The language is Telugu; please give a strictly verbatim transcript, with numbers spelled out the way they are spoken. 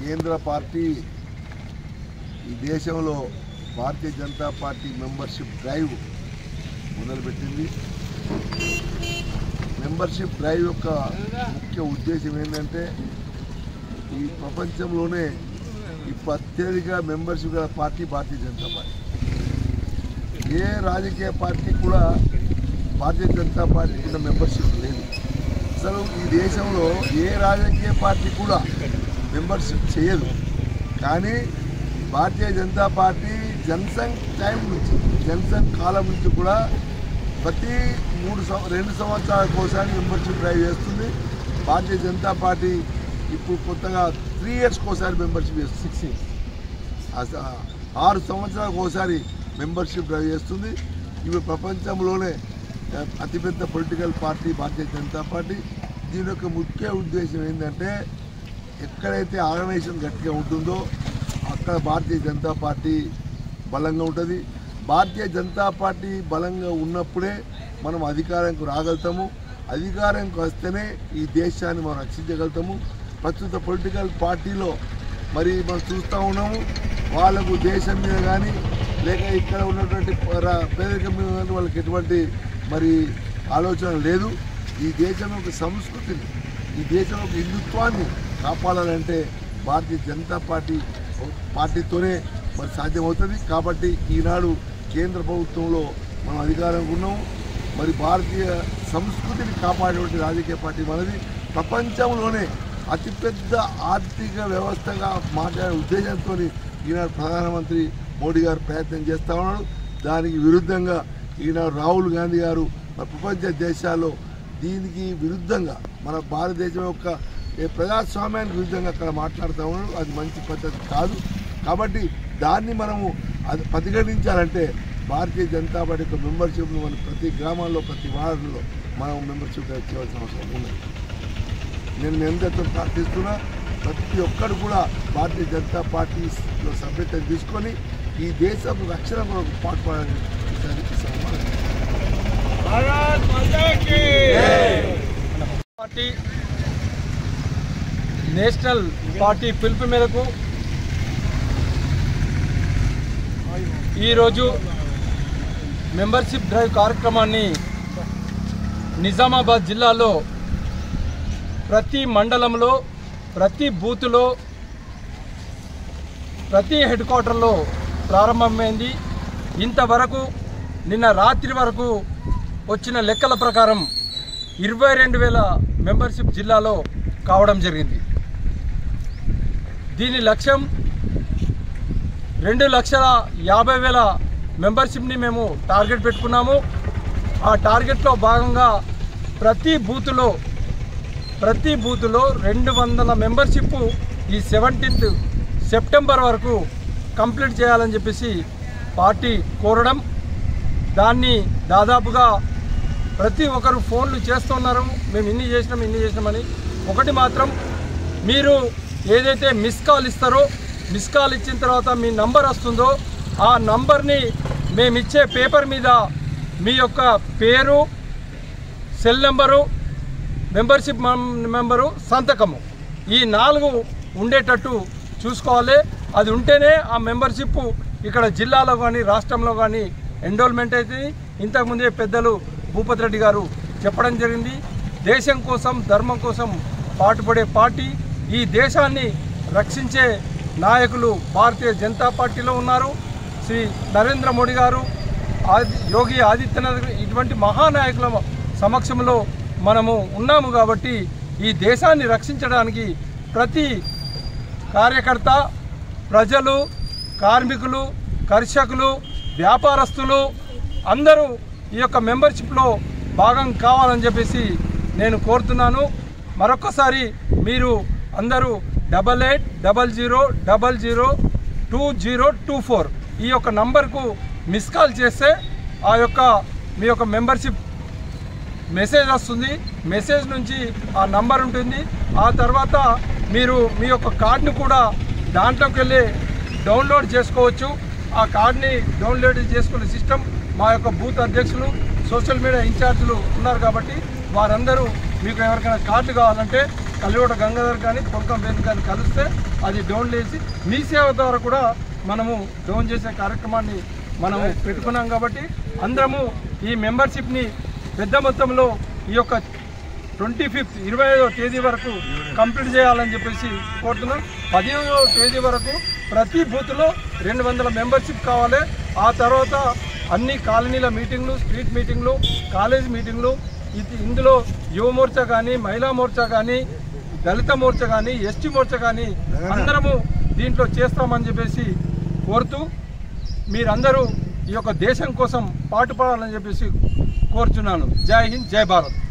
కేంద్ర పార్టీ ఈ దేశంలో Bharatiya Janata Party membership drive మొదలుపెట్టింది. మెంబర్షిప్ డ్రైవ్ యొక్క ముఖ్య ఉద్దేశం ఏంటంటే ఈ ప్రపంచంలోనే ఇప్పుడు అత్యధిక మెంబర్షిప్ గల పార్టీ భారతీయ జనతా పార్టీ. ఏ రాజకీయ పార్టీ కూడా భారతీయ జనతా పార్టీ కింద మెంబర్షిప్ లేదు. అసలు ఈ దేశంలో ఏ రాజకీయ పార్టీ కూడా మెంబర్షిప్ చేయదు. కానీ భారతీయ జనతా పార్టీ జనసంఘ్ టైం నుంచి జనసంఘ్ కాలం నుంచి కూడా ప్రతి మూడు రెండు సంవత్సరాలకు ఒకసారి మెంబర్షిప్ డ్రైవ్ చేస్తుంది. భారతీయ జనతా పార్టీ ఇప్పుడు కొత్తగా త్రీ ఇయర్స్కి ఒకసారి మెంబర్షిప్ చేస్తుంది. సిక్స్ ఇయర్స్ ఆరు సంవత్సరాలకు ఒకసారి మెంబర్షిప్ డ్రైవ్ చేస్తుంది. ఇవి ప్రపంచంలోనే అతిపెద్ద political party Bharatiya Janata Party. దీని యొక్క ముఖ్య ఉద్దేశం ఏంటంటే ఎక్కడైతే ఆర్గనైజేషన్ గట్టిగా ఉంటుందో అక్కడ భారతీయ జనతా పార్టీ బలంగా ఉంటుంది. భారతీయ జనతా పార్టీ బలంగా ఉన్నప్పుడే మనం అధికారంకు రాగలుగుతాము. అధికారంకి వస్తేనే ఈ దేశాన్ని మనం రక్షించగలుగుతాము. ప్రస్తుత పొలిటికల్ పార్టీలో మరి మనం చూస్తూ ఉన్నాము, వాళ్ళకు దేశం మీద కానీ లేక ఇక్కడ ఉన్నటువంటి పేదరికం మీద కానీ వాళ్ళకి ఎటువంటి మరి ఆలోచన లేదు. ఈ దేశం యొక్క సంస్కృతిని, ఈ దేశం యొక్క హిందుత్వాన్ని కాపాడాలంటే భారతీయ జనతా పార్టీ పార్టీతోనే మరి సాధ్యమవుతుంది. కాబట్టి ఈనాడు కేంద్ర ప్రభుత్వంలో మనం అధికారంగా ఉన్నాము. మరి భారతీయ సంస్కృతిని కాపాడేటువంటి రాజకీయ పార్టీ మనది. ప్రపంచంలోనే అతిపెద్ద ఆర్థిక వ్యవస్థగా మాట్లాడే ఉద్దేశంతో ఈనాడు ప్రధానమంత్రి మోడీ గారు ప్రయత్నం చేస్తూ ఉన్నాడు. దానికి విరుద్ధంగా ఈనాడు రాహుల్ గాంధీ గారు ప్రపంచ దేశాల్లో దీనికి విరుద్ధంగా మన భారతదేశం యొక్క ప్రజాస్వామ్యానికి విరుద్ధంగా అక్కడ మాట్లాడుతూ ఉన్నాడు. అది మంచి పద్ధతి కాదు. కాబట్టి దాన్ని మనము అది ప్రతిఘటించాలంటే భారతీయ జనతా పార్టీ యొక్క మెంబర్షిప్ను మనం ప్రతి గ్రామాల్లో ప్రతి వార్డులో మనం మెంబర్షిప్ చేయవలసిన అవసరం ఉన్నది. నేను ఎందరితో ప్రార్థిస్తున్నా ప్రతి ఒక్కరు కూడా భారతీయ జనతా పార్టీలో సభ్యత తీసుకొని ఈ దేశం రక్షణ కొరకు పాటుపడాలని పార్టీ నేషనల్ పార్టీ పిలుపు మేరకు ఈరోజు మెంబర్షిప్ డ్రైవ్ కార్యక్రమాన్ని నిజామాబాద్ జిల్లాలో ప్రతి మండలంలో ప్రతి బూతులో ప్రతి హెడ్ క్వార్టర్లో ప్రారంభమైంది. ఇంతవరకు నిన్న రాత్రి వరకు వచ్చిన లెక్కల ప్రకారం ఇరవై రెండు వేల మెంబర్షిప్ జిల్లాలో కావడం జరిగింది. దీని లక్ష్యం రెండు లక్షల యాభై వేల మెంబర్షిప్ని మేము టార్గెట్ పెట్టుకున్నాము. ఆ టార్గెట్లో భాగంగా ప్రతి బూతులో ప్రతి బూతులో రెండు వందల మెంబర్షిప్ ఈ సెవెంటీన్త్ సెప్టెంబర్ వరకు కంప్లీట్ చేయాలని చెప్పేసి పార్టీ కోరడం, దాన్ని దాదాపుగా ప్రతి ఒక్కరు ఫోన్లు చేస్తున్నారు, మేము ఇన్ని చేసినాం ఇన్ని చేసినామని. ఒకటి మాత్రం, మీరు ఏదైతే మిస్ కాల్ ఇస్తారో మిస్ కాల్ ఇచ్చిన తర్వాత మీ నంబర్ వస్తుందో ఆ నంబర్ని మేము ఇచ్చే పేపర్ మీద మీ యొక్క పేరు, సెల్ నెంబరు, మెంబర్షిప్ మెంబరు, సంతకము ఈ నాలుగు ఉండేటట్టు చూసుకోవాలి. అది ఉంటేనే ఆ మెంబర్షిప్ ఇక్కడ జిల్లాలో కానీ రాష్ట్రంలో కానీ ఎన్రోల్మెంట్ అవుతుంది. ఇంతకుముందే పెద్దలు భూపతి రెడ్డి గారు చెప్పడం జరిగింది. దేశం కోసం ధర్మం కోసం పాటుపడే పార్టీ, ఈ దేశాన్ని రక్షించే నాయకులు భారతీయ జనతా పార్టీలో ఉన్నారు. శ్రీ నరేంద్ర మోడీ గారు, ఆది యోగి ఆదిత్యనాథ్ ఇటువంటి మహానాయకుల సమక్షంలో మనము ఉన్నాము. కాబట్టి ఈ దేశాన్ని రక్షించడానికి ప్రతి కార్యకర్త, ప్రజలు, కార్మికులు, కర్షకులు, వ్యాపారస్తులు అందరూ ఈ యొక్క మెంబర్షిప్లో భాగం కావాలని చెప్పేసి నేను కోరుతున్నాను. మరొకసారి మీరు అందరూ double eight double zero double zero two zero two four ఈ యొక్క నంబర్కు మిస్ కాల్ చేస్తే ఆ యొక్క మీ యొక్క మెంబర్షిప్ మెసేజ్ వస్తుంది. మెసేజ్ నుంచి ఆ నంబర్ ఉంటుంది. ఆ తర్వాత మీరు మీ యొక్క కార్డుని కూడా దాంట్లోకి వెళ్ళి డౌన్లోడ్ చేసుకోవచ్చు. ఆ కార్డుని డౌన్లోడ్ చేసుకునే సిస్టమ్ మా యొక్క బూత్ అధ్యక్షులు, సోషల్ మీడియా ఇన్ఛార్జీలు ఉన్నారు. కాబట్టి వారందరూ మీకు ఎవరికైనా కార్డు కావాలంటే కలివట గంగాధర్ కానీ పొంకం వేణు కానీ కలిస్తే అది డౌన్ చేసి మీ సేవ ద్వారా కూడా మనము డౌన్ చేసే కార్యక్రమాన్ని మనము పెట్టుకున్నాం. కాబట్టి అందరము ఈ మెంబర్షిప్ని పెద్ద మొత్తంలో ఈ యొక్క ట్వంటీ ఫిఫ్త్ ఇరవై ఐదో తేదీ వరకు కంప్లీట్ చేయాలని చెప్పేసి కోరుతున్నాం. పదిహేనవ తేదీ వరకు ప్రతి బూత్లో రెండు వందల మెంబర్షిప్ కావాలి. ఆ తర్వాత అన్ని కాలనీల మీటింగ్లు, స్ట్రీట్ మీటింగ్లు, కాలేజ్ మీటింగ్లు, ఇది ఇందులో యువ మోర్చా కానీ, మహిళా మోర్చా కానీ, దళిత మోర్చా కానీ, ఎస్టీ మోర్చా కానీ అందరము దీంట్లో చేస్తామని చెప్పేసి కోరుతూ మీరందరూ ఈ యొక్క దేశం కోసం పాటుపడాలని చెప్పేసి కోరుచున్నాను. జై హింద్, జై భారత్.